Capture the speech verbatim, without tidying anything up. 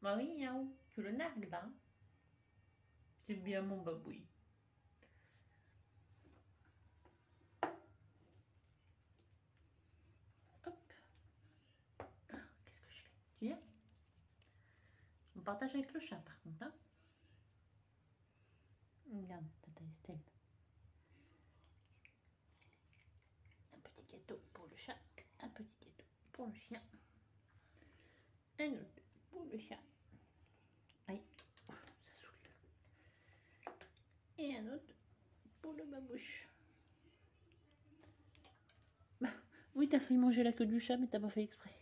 Bah oui, miaou. Tu le nargues là. C'est bien mon baboui. Hop. Qu'est-ce que je fais? Tu viens? On partage avec le chat par contre. Hein. Regarde, tata Estelle. Un petit gâteau pour le chat. Un petit gâteau pour le chien. Un autre pour le chat. Aïe, ça saoule. Et un autre pour le babouche. Bah, oui, t'as failli manger la queue du chat, mais t'as pas fait exprès.